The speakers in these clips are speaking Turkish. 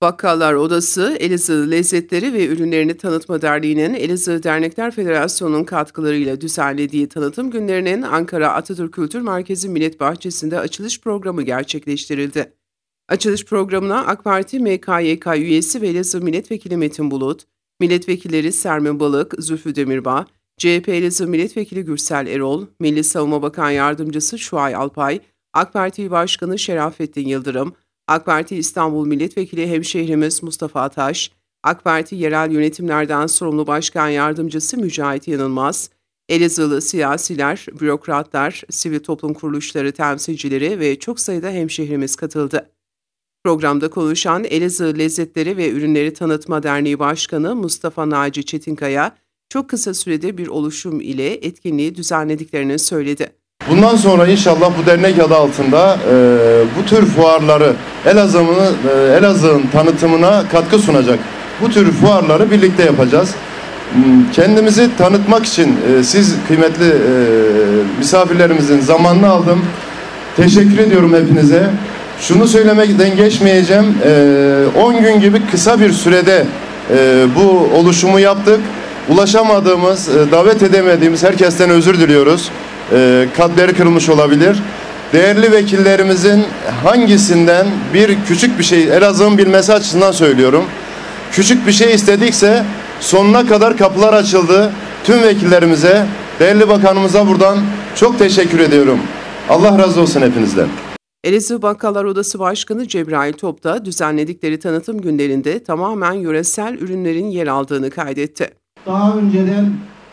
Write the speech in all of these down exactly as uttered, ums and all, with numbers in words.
Bakkallar Odası, Elazığ Lezzetleri ve Ürünlerini Tanıtma Derneği'nin Elazığ Dernekler Federasyonu'nun katkılarıyla düzenlediği tanıtım günlerinin Ankara Atatürk Kültür Merkezi Millet Bahçesi'nde açılış programı gerçekleştirildi. Açılış programına AK Parti M K Y K üyesi ve Elazığ Milletvekili Metin Bulut, Milletvekilleri Sermin Balık, Zülfü Demirbağ, C H P Elazığ Milletvekili Gürsel Erol, Milli Savunma Bakan Yardımcısı Şuay Alpay, AK Parti İl Başkanı Şerafettin Yıldırım, AK Parti İstanbul Milletvekili Hemşehrimiz Mustafa Ataş, AK Parti Yerel Yönetimlerden Sorumlu Başkan Yardımcısı Mücahit Yanılmaz, Elazığlı siyasiler, bürokratlar, sivil toplum kuruluşları temsilcileri ve çok sayıda hemşehrimiz katıldı. Programda konuşan Elazığ Lezzetleri ve Ürünleri Tanıtma Derneği Başkanı Mustafa Naci Çetinkaya, çok kısa sürede bir oluşum ile etkinliği düzenlediklerini söyledi. Bundan sonra inşallah bu dernek adı altında e, bu tür fuarları Elazığ'ın e, Elazığ'ın tanıtımına katkı sunacak bu tür fuarları birlikte yapacağız. Kendimizi tanıtmak için e, siz kıymetli e, misafirlerimizin zamanını aldım. Teşekkür ediyorum hepinize. Şunu söylemekten geçmeyeceğim. on gün gibi kısa bir sürede e, bu oluşumu yaptık. Ulaşamadığımız, e, davet edemediğimiz herkesten özür diliyoruz. E, kalpleri kırılmış olabilir. Değerli vekillerimizin hangisinden bir küçük bir şey, Elazığ'ın bilmesi açısından söylüyorum. Küçük bir şey istedikse sonuna kadar kapılar açıldı. Tüm vekillerimize, değerli bakanımıza buradan çok teşekkür ediyorum. Allah razı olsun hepinizden. Elazığ Bakkallar Odası Başkanı Cebrail Top da düzenledikleri tanıtım günlerinde tamamen yöresel ürünlerin yer aldığını kaydetti. Daha önceden,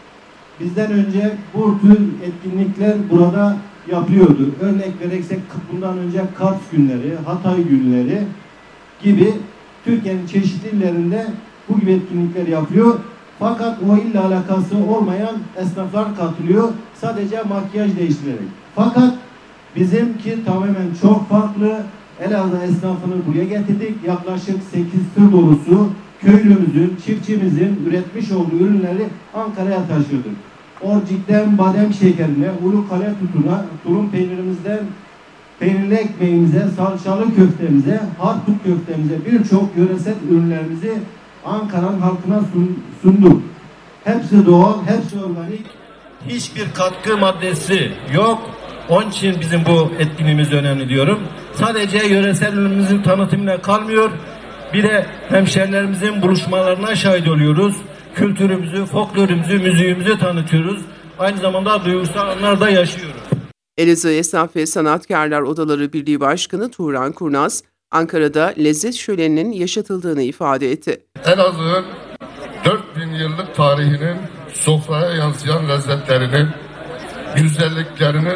bizden önce bu tür etkinlikler burada yapıyordu. Örnek verirsek bundan önce Kars günleri, Hatay günleri gibi Türkiye'nin çeşitli illerinde bu gibi etkinlikler yapıyor. Fakat o ille alakası olmayan esnaflar katılıyor. Sadece makyaj değiştirerek. Fakat bizimki tamamen çok farklı. Elazığ esnafını buraya getirdik. Yaklaşık sekiz tır dolusu köylümüzün, çiftçimizin üretmiş olduğu ürünleri Ankara'ya taşıyorduk. Orcik'ten badem şekerine, Ulukale tutuna, tulum peynirimizden peynirli ekmeğimize, salçalı köftemize, harput köftemize birçok yöresel ürünlerimizi Ankara'nın halkına sunduk. Hepsi doğal, hepsi organik. Hiçbir katkı maddesi yok. Onun için bizim bu etkinliğimiz önemli diyorum. Sadece yöresel ürünümüzün tanıtımına kalmıyor. Bir de hemşerilerimizin buluşmalarına şahit oluyoruz. Kültürümüzü, folklorumuzu, müziğimizi tanıtıyoruz. Aynı zamanda duygusal anlar da yaşıyoruz. Elazığ Esnaf ve Sanatkarlar Odaları Birliği Başkanı Turan Kurnaz, Ankara'da lezzet şöleninin yaşatıldığını ifade etti. Elazığ'ın dört bin yıllık tarihinin sofraya yansıyan lezzetlerinin, güzelliklerinin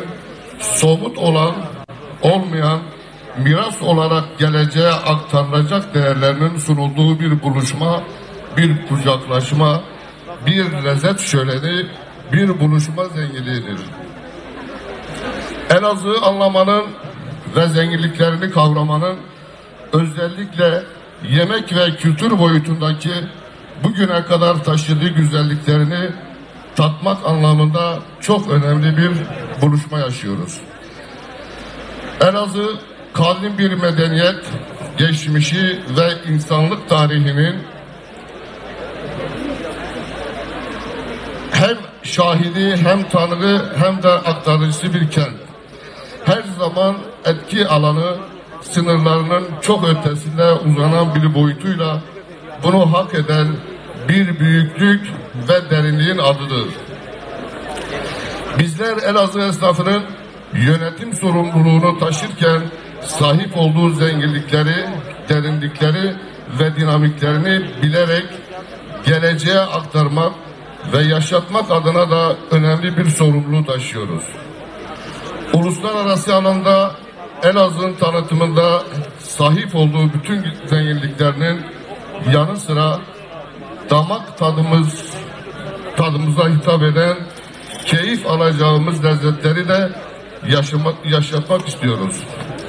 somut olan, olmayan, miras olarak geleceğe aktarılacak değerlerinin sunulduğu bir buluşma, bir kucaklaşma, bir lezzet şöleni, bir buluşma zenginliğidir. Elazığ'ı anlamanın ve zenginliklerini kavramanın özellikle yemek ve kültür boyutundaki bugüne kadar taşıdığı güzelliklerini tatmak anlamında çok önemli bir buluşma yaşıyoruz. Elazığ kadim bir medeniyet, geçmişi ve insanlık tarihinin hem şahidi, hem tanığı, hem de aktarıcısı bir kent. Her zaman etki alanı sınırlarının çok ötesinde uzanan bir boyutuyla bunu hak eden bir büyüklük ve derinliğin adıdır. Bizler Elazığ esnafının yönetim sorumluluğunu taşırken sahip olduğu zenginlikleri, derinlikleri ve dinamiklerini bilerek geleceğe aktarmak ve yaşatmak adına da önemli bir sorumluluğu taşıyoruz. Uluslararası alanda Elazığ'ın tanıtımında sahip olduğu bütün zenginliklerinin yanı sıra damak tadımız tadımıza hitap eden, keyif alacağımız lezzetleri de yaşamak, yaşatmak istiyoruz.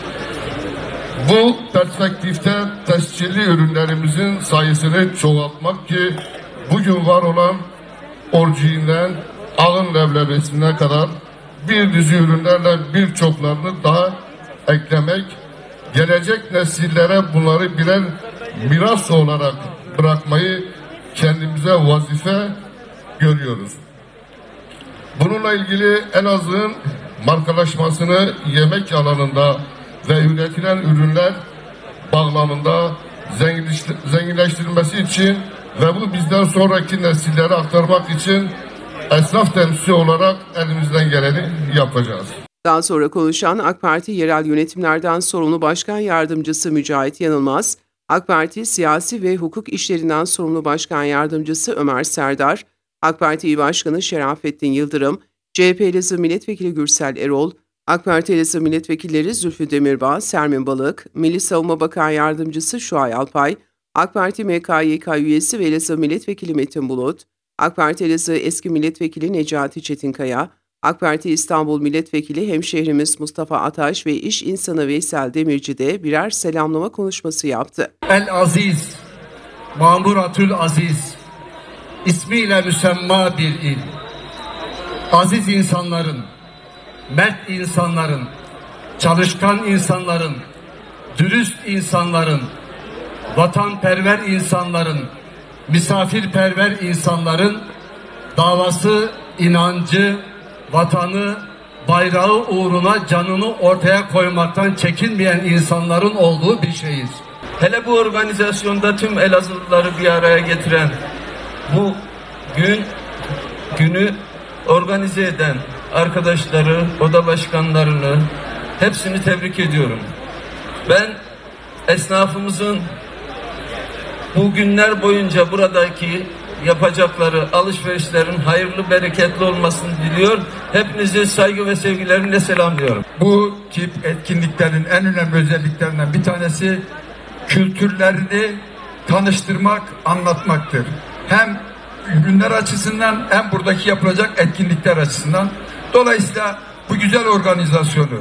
Bu perspektifte tescilli ürünlerimizin sayısını çoğaltmak ki bugün var olan orciğinden ağın leblebesine kadar bir dizi ürünlerle birçoklarını daha eklemek, gelecek nesillere bunları birer miras olarak bırakmayı kendimize vazife görüyoruz. Bununla ilgili Elazığ'ın markalaşmasını yemek alanında ve üretilen ürünler bağlamında zenginleştirilmesi için ve bu bizden sonraki nesillere aktarmak için esnaf temsilcisi olarak elimizden geleni yapacağız. Daha sonra konuşan AK Parti Yerel Yönetimlerden sorumlu Başkan Yardımcısı Mücahit Yanılmaz, AK Parti Siyasi ve Hukuk İşlerinden sorumlu Başkan Yardımcısı Ömer Serdar, AK Parti İl Başkanı Şerafettin Yıldırım, C H P Elazığ Milletvekili Gürsel Erol, AK Parti Elazığ Milletvekilleri Zülfü Demirbağ, Sermin Balık, Milli Savunma Bakan Yardımcısı Şuay Alpay, AK Parti M K Y K üyesi ve Elazığ Milletvekili Metin Bulut, AK Parti Elazığ eski Milletvekili Necati Çetinkaya, AK Parti İstanbul Milletvekili hemşehrimiz Mustafa Ataş ve iş insanı Veysel Demirci de birer selamlama konuşması yaptı. El Aziz, Mamuratül Aziz, ismiyle müsemma bir il. Aziz insanların, mert insanların, çalışkan insanların, dürüst insanların, vatanperver insanların, misafirperver insanların davası, inancı, vatanı, bayrağı uğruna canını ortaya koymaktan çekinmeyen insanların olduğu bir şeyiz. Hele bu organizasyonda tüm Elazığlıları bir araya getiren, bu gün günü organize eden arkadaşları, oda başkanlarını hepsini tebrik ediyorum. Ben esnafımızın bu günler boyunca buradaki yapacakları alışverişlerin hayırlı, bereketli olmasını diliyor. Hepinizi saygı ve sevgilerimle selamlıyorum. Bu tip etkinliklerin en önemli özelliklerinden bir tanesi kültürlerini tanıştırmak, anlatmaktır. Hem ürünler açısından hem buradaki yapılacak etkinlikler açısından. Dolayısıyla bu güzel organizasyonu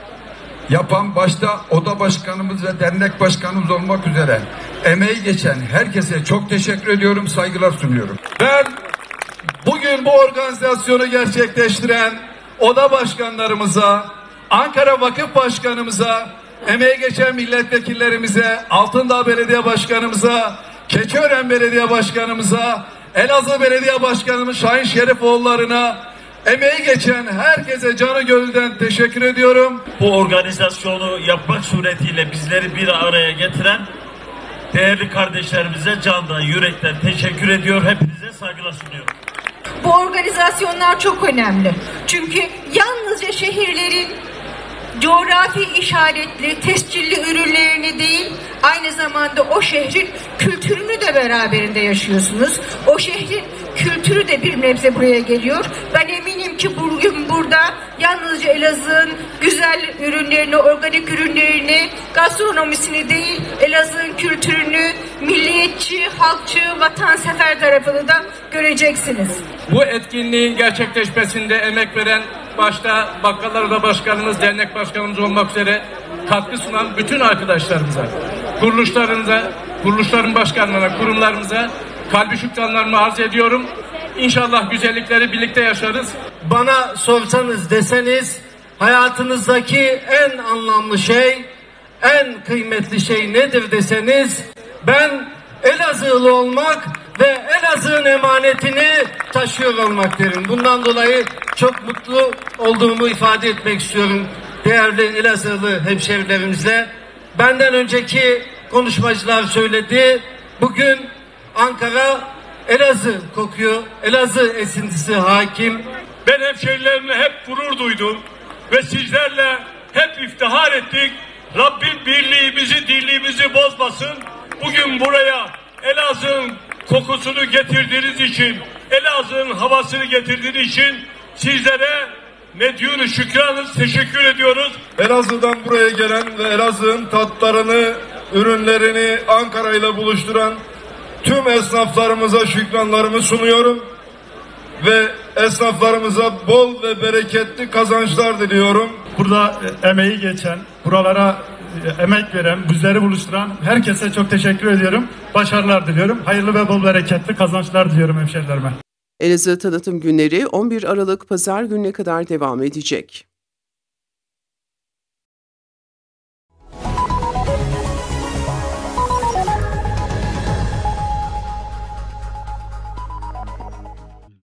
yapan başta oda başkanımız ve dernek başkanımız olmak üzere emeği geçen herkese çok teşekkür ediyorum, saygılar sunuyorum. Ben bugün bu organizasyonu gerçekleştiren oda başkanlarımıza, Ankara Vakıf Başkanımıza, emeği geçen milletvekillerimize, Altındağ Belediye Başkanımıza, Keçiören Belediye Başkanımıza, Elazığ Belediye Başkanımız Şahin Şerifoğulları'na, emeği geçen herkese canı gönülden teşekkür ediyorum. Bu organizasyonu yapmak suretiyle bizleri bir araya getiren değerli kardeşlerimize candan, yürekten teşekkür ediyor. Hepinize saygılar sunuyorum. Bu organizasyonlar çok önemli. Çünkü yalnızca şehirlerin coğrafi işaretli, tescilli ürünlerini değil, aynı zamanda o şehrin kültürünü de beraberinde yaşıyorsunuz. O şehrin kültürü de bir nebze buraya geliyor. Ben eminim ki bugün burada yalnızca Elazığ'ın güzel ürünlerini, organik ürünlerini, gastronomisini değil, Elazığ'ın kültürünü, milliyetçi, halkçı, vatansever tarafını da göreceksiniz. Bu etkinliğin gerçekleşmesinde emek veren başta Bakkallar Oda Başkanımız, dernek başkanımız olmak üzere katkı sunan bütün arkadaşlarımıza, kuruluşlarınıza, kuruluşların başkanlarına, kurumlarımıza kalbi şükranlarımı arz ediyorum. İnşallah güzellikleri birlikte yaşarız. Bana sorsanız deseniz hayatınızdaki en anlamlı şey, en kıymetli şey nedir deseniz ben Elazığlı olmak ve Elazığ'ın emanetini taşıyor olmak derim. Bundan dolayı çok mutlu olduğumu ifade etmek istiyorum değerli Elazığlı hemşerilerimizle. Benden önceki konuşmacılar söyledi. Bugün Ankara Elazığ kokuyor. Elazığ esintisi hakim. Ben hemşehrilerimle hep gurur duydum ve sizlerle hep iftihar ettik. Rabbim birliğimizi, dirliğimizi bozmasın. Bugün buraya Elazığ'ın kokusunu getirdiğiniz için, Elazığ'ın havasını getirdiğiniz için sizlere medyun-u şükranız, teşekkür ediyoruz. Elazığ'dan buraya gelen ve Elazığ'ın tatlarını, ürünlerini Ankara ile buluşturan tüm esnaflarımıza şükranlarımı sunuyorum ve esnaflarımıza bol ve bereketli kazançlar diliyorum. Burada emeği geçen, buralara emek veren, bizleri buluşturan herkese çok teşekkür ediyorum. Başarılar diliyorum. Hayırlı ve bol bereketli kazançlar diliyorum hemşerilerime. Elazığ Tanıtım Günleri on bir Aralık Pazar gününe kadar devam edecek.